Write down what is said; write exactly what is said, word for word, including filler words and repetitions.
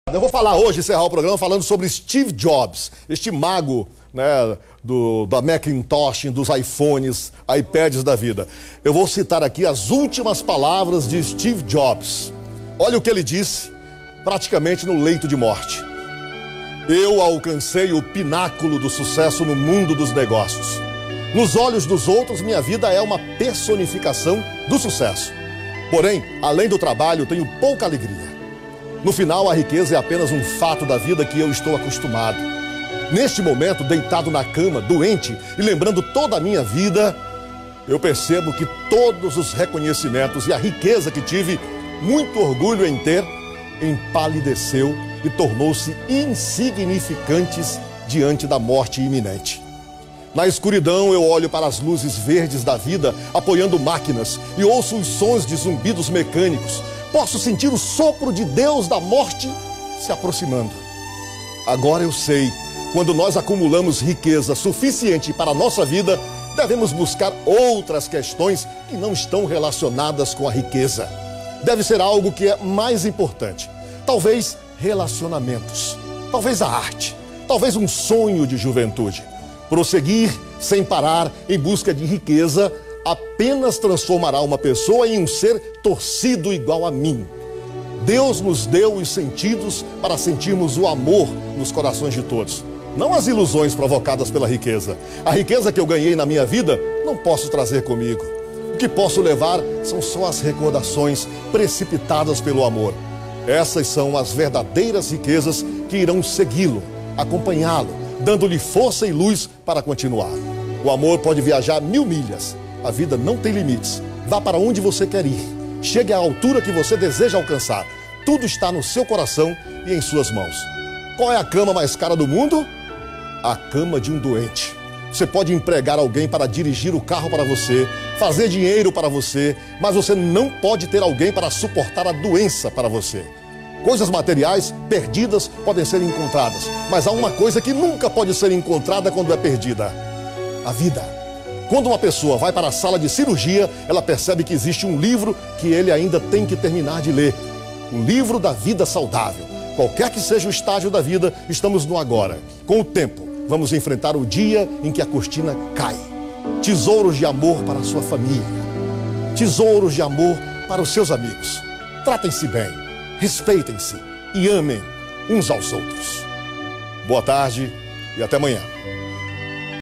Eu vou falar hoje, encerrar o programa, falando sobre Steve Jobs, este mago, né, do, da Macintosh, dos iPhones, iPads da vida. Eu vou citar aqui as últimas palavras de Steve Jobs. Olha o que ele disse, praticamente no leito de morte. Eu alcancei o pináculo do sucesso no mundo dos negócios. Nos olhos dos outros, minha vida é uma personificação do sucesso. Porém, além do trabalho, tenho pouca alegria. No final, a riqueza é apenas um fato da vida que eu estou acostumado. Neste momento, deitado na cama, doente e lembrando toda a minha vida, eu percebo que todos os reconhecimentos e a riqueza que tive, muito orgulho em ter, empalideceu e tornou-se insignificantes diante da morte iminente. Na escuridão, eu olho para as luzes verdes da vida, apoiando máquinas, e ouço os sons de zumbidos mecânicos. Posso sentir o sopro de Deus da morte se aproximando. Agora eu sei, quando nós acumulamos riqueza suficiente para a nossa vida, devemos buscar outras questões que não estão relacionadas com a riqueza. Deve ser algo que é mais importante. Talvez relacionamentos, talvez a arte, talvez um sonho de juventude. Prosseguir sem parar em busca de riqueza apenas transformará uma pessoa em um ser torcido igual a mim. Deus nos deu os sentidos para sentirmos o amor nos corações de todos, não as ilusões provocadas pela riqueza. A riqueza que eu ganhei na minha vida não posso trazer comigo. O que posso levar são só as recordações precipitadas pelo amor. Essas são as verdadeiras riquezas que irão segui-lo, acompanhá-lo, dando-lhe força e luz para continuar. O amor pode viajar mil milhas. A vida não tem limites. Vá para onde você quer ir. Chegue à altura que você deseja alcançar. Tudo está no seu coração e em suas mãos. Qual é a cama mais cara do mundo? A cama de um doente. Você pode empregar alguém para dirigir o carro para você, fazer dinheiro para você, mas você não pode ter alguém para suportar a doença para você. Coisas materiais perdidas podem ser encontradas, mas há uma coisa que nunca pode ser encontrada quando é perdida: a vida. Quando uma pessoa vai para a sala de cirurgia, ela percebe que existe um livro que ele ainda tem que terminar de ler. O livro da vida saudável. Qualquer que seja o estágio da vida, estamos no agora. Com o tempo, vamos enfrentar o dia em que a cortina cai. Tesouros de amor para a sua família. Tesouros de amor para os seus amigos. Tratem-se bem, respeitem-se e amem uns aos outros. Boa tarde e até amanhã.